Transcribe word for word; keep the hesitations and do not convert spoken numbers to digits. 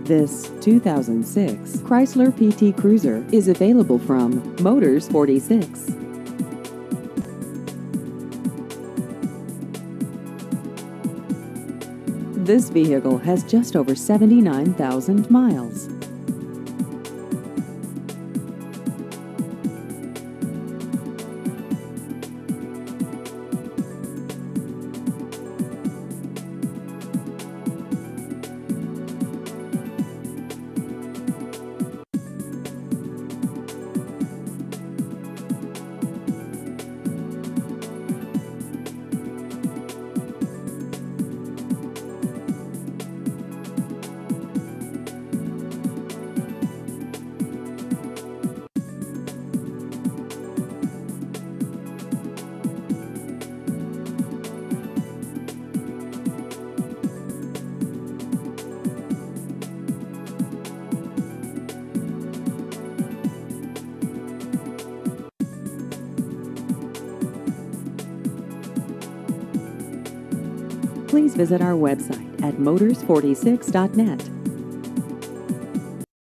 This two thousand six Chrysler P T Cruiser is available from Motors forty-six. This vehicle has just over seventy-nine thousand miles. Please visit our website at motors forty-six dot net.